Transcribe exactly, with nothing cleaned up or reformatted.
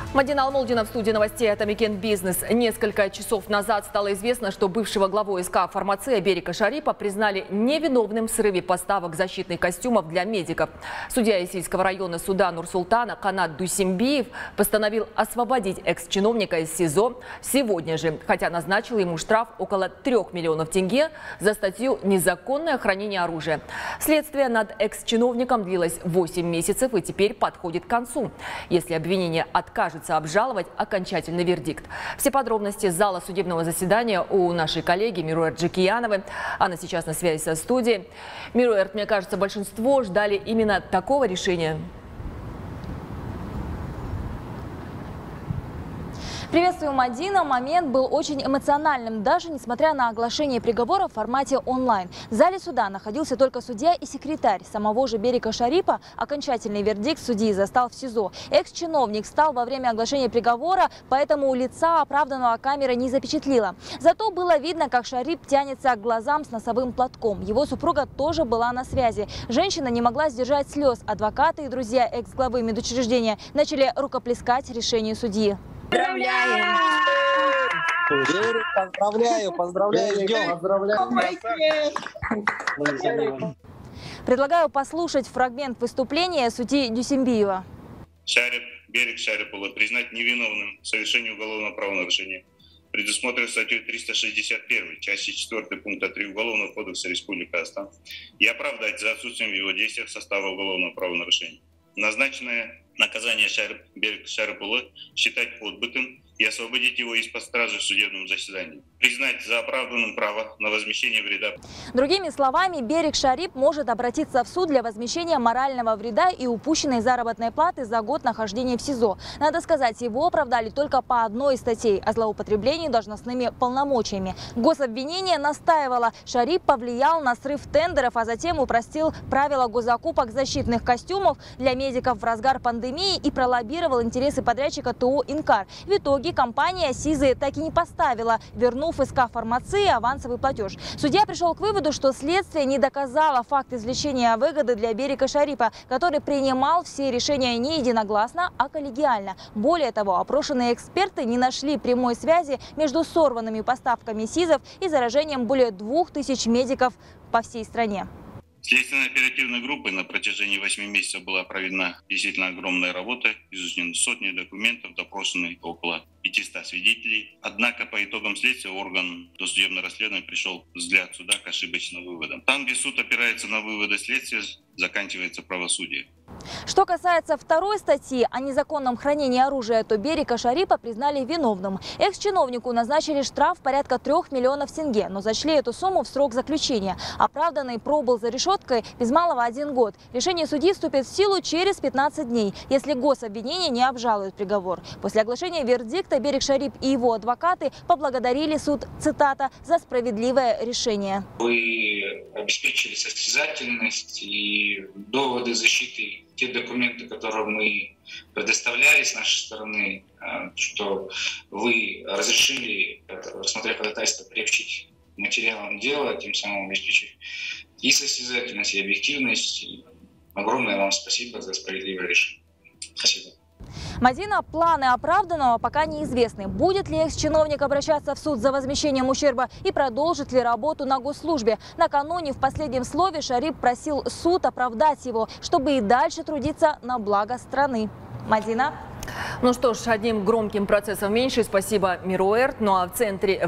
Мадина Алмолдина в студии новостей от Амикент Бизнес. Несколько часов назад стало известно, что бывшего главу СК «Фармация» Берика Шарипа признали невиновным в срыве поставок защитных костюмов для медиков. Судья Исильского района суда Нур-Султана Канат Дусимбиев постановил освободить экс-чиновника из СИЗО сегодня же, хотя назначил ему штраф около трех миллионов тенге за статью «Незаконное хранение оружия». Следствие над экс-чиновником длилось восемь месяцев и теперь подходит к концу. Если обвинение откажется обжаловать окончательный вердикт. Все подробности с зала судебного заседания у нашей коллеги Мируэрт Джекияновой. Она сейчас на связи со студией. Мируэрт, мне кажется, большинство ждали именно такого решения. Приветствую, Мадина. Момент был очень эмоциональным, даже несмотря на оглашение приговора в формате онлайн. В зале суда находился только судья и секретарь. Самого же Берика Шарипа окончательный вердикт судьи застал в СИЗО. Экс-чиновник встал во время оглашения приговора, поэтому лица оправданного камера не запечатлила. Зато было видно, как Шарип тянется к глазам с носовым платком. Его супруга тоже была на связи. Женщина не могла сдержать слез. Адвокаты и друзья экс-главы медучреждения начали рукоплескать решению судьи. Поздравляем! Поздравляю, поздравляю, ждем. Поздравляю. Предлагаю послушать фрагмент выступления судьи Дусимбиева. Шарип, Берик Шарипова признать невиновным в совершении уголовного правонарушения, предусмотрено статьей триста шестьдесят один, части четвёртой пункта три Уголовного кодекса Республики Казахстан, и оправдать за отсутствием в его действиях состава уголовного правонарушения. Назначенное наказание Шарип, Берик Шарипова считать отбытым и освободить его из-под стражи в судебном заседании. Признать за оправданным право на возмещение вреда. Другими словами, Берик Шарип может обратиться в суд для возмещения морального вреда и упущенной заработной платы за год нахождения в СИЗО. Надо сказать, его оправдали только по одной из статей о злоупотреблении должностными полномочиями. Гособвинение настаивало, Шарип повлиял на срыв тендеров, а затем упростил правила госзакупок защитных костюмов для медиков в разгар пандемии и пролоббировал интересы подрядчика ТО «Инкар». В итоге компания СИЗы так и не поставила, вернув СК «Фармации» авансовый платеж. Судья пришел к выводу, что следствие не доказало факт извлечения выгоды для Берика Шарипа, который принимал все решения не единогласно, а коллегиально. Более того, опрошенные эксперты не нашли прямой связи между сорванными поставками СИЗов и заражением более двух тысяч медиков по всей стране. Следственной оперативной группой на протяжении восьми месяцев была проведена действительно огромная работа, изучены сотни документов, допрошены около пятисот свидетелей. Однако по итогам следствия орган досудебного расследования пришел взгляд суда к ошибочным выводам. Там, где суд опирается на выводы следствия, заканчивается правосудие. Что касается второй статьи о незаконном хранении оружия, то Берика Шарипа признали виновным. Экс-чиновнику назначили штраф порядка трех миллионов тенге, но зачли эту сумму в срок заключения. Оправданный пробыл за решеткой без малого один год. Решение судьи вступит в силу через пятнадцать дней, если гособвинение не обжалует приговор. После оглашения вердикта Берик Шарип и его адвокаты поблагодарили суд, цитата, за справедливое решение. Вы обеспечили состязательность и доводы защиты, те документы, которые мы предоставляли с нашей стороны, что вы разрешили, рассмотрев ходатайство, приобщить материалам дела, тем самым обеспечив и состязательность, и объективность. Огромное вам спасибо за справедливое решение. Спасибо. Мадина, планы оправданного пока неизвестны. Будет ли экс-чиновник обращаться в суд за возмещением ущерба и продолжит ли работу на госслужбе? Накануне в последнем слове Шарип просил суд оправдать его, чтобы и дальше трудиться на благо страны. Мадина. Ну что ж, одним громким процессом меньше. Спасибо, Мируэрт. Ну а в центре